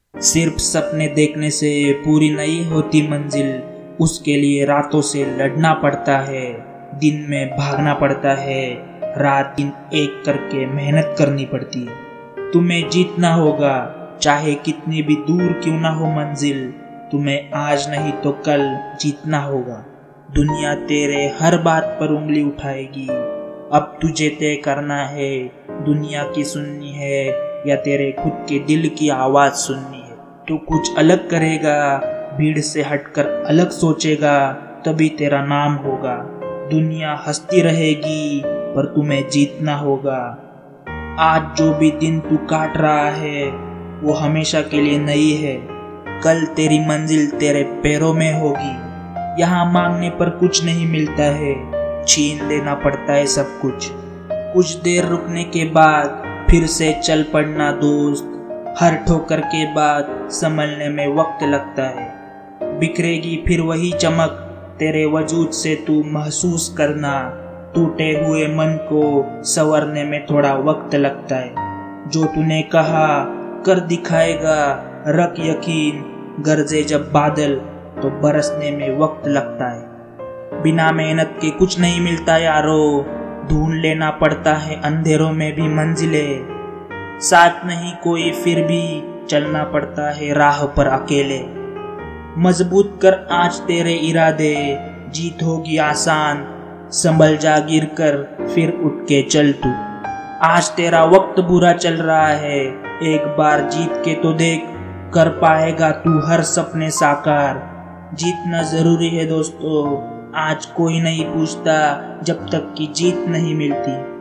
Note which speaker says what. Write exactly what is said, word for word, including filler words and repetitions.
Speaker 1: सिर्फ सपने देखने से पूरी नहीं होती मंजिल, उसके लिए रातों से लड़ना पड़ता है, दिन में भागना पड़ता है, रात दिन एक करके मेहनत करनी पड़ती है। तुम्हें जीतना होगा, चाहे कितनी भी दूर क्यों ना हो मंजिल, तुम्हें आज नहीं तो कल जीतना होगा। दुनिया तेरे हर बात पर उंगली उठाएगी, अब तुझे तय करना है दुनिया की सुननी है या तेरे खुद के दिल की आवाज सुननी है। तू कुछ अलग करेगा, भीड़ से हटकर अलग सोचेगा, तभी तेरा नाम होगा। दुनिया हंसती रहेगी पर तुम्हें जीतना होगा। आज जो भी दिन तू काट रहा है वो हमेशा के लिए नहीं है, कल तेरी मंजिल तेरे पैरों में होगी। यहाँ मांगने पर कुछ नहीं मिलता है, छीन लेना पड़ता है सब कुछ। कुछ देर रुकने के बाद फिर से चल पड़ना दोस्त, हर ठोकर के बाद संभलने में वक्त लगता है। बिखरेगी फिर वही चमक तेरे वजूद से तू महसूस करना, टूटे हुए मन को संवरने में थोड़ा वक्त लगता है। जो तूने कहा कर दिखाएगा, रख यकीन, गरजे जब बादल तो बरसने में वक्त लगता है। बिना मेहनत के कुछ नहीं मिलता यारो, ढूंढ लेना पड़ता है अंधेरों में भी मंजिलें। साथ नहीं कोई फिर भी चलना पड़ता है राह पर अकेले। मजबूत कर आज तेरे इरादे, जीत होगी आसान, संभल जा गिर कर फिर उठ के चल तू। आज तेरा वक्त बुरा चल रहा है, एक बार जीत के तो देख, कर पाएगा तू हर सपने साकार। जीतना जरूरी है दोस्तों, आज कोई नहीं पूछता जब तक कि जीत नहीं मिलती।